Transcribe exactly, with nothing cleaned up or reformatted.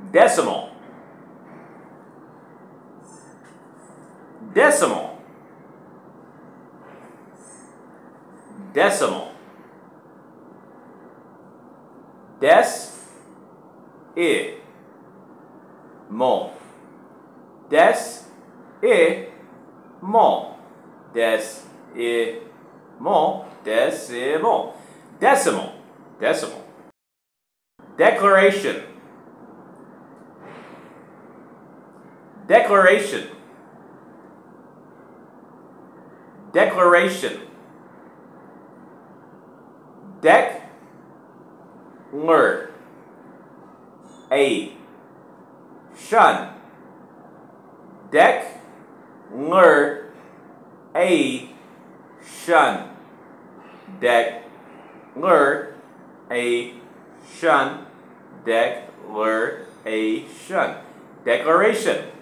decimal, decimal, decimal, des, I, mo, des, I, mo, des, I, mo, decimal, decimal, decimal, declaration, declaration, declaration, dec, ler, a, shun, dec, ler, a, shun, dec, ler, a, shun, dec, ler, a, shun, declaration.